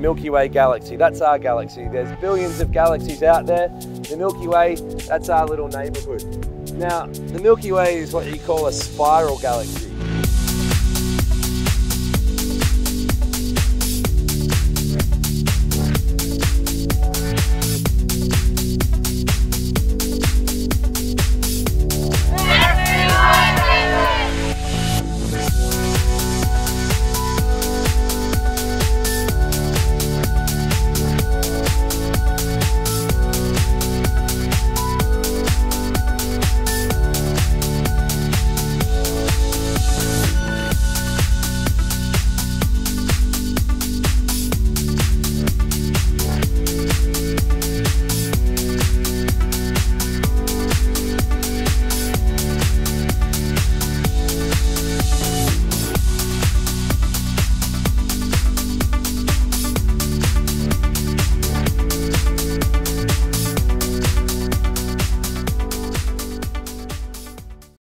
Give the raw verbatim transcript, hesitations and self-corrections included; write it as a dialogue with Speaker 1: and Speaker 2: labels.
Speaker 1: Milky Way galaxy. That's our galaxy. There's billions of galaxies out there. The Milky Way, that's our little neighborhood. Now, the Milky Way is what you call a spiral galaxy.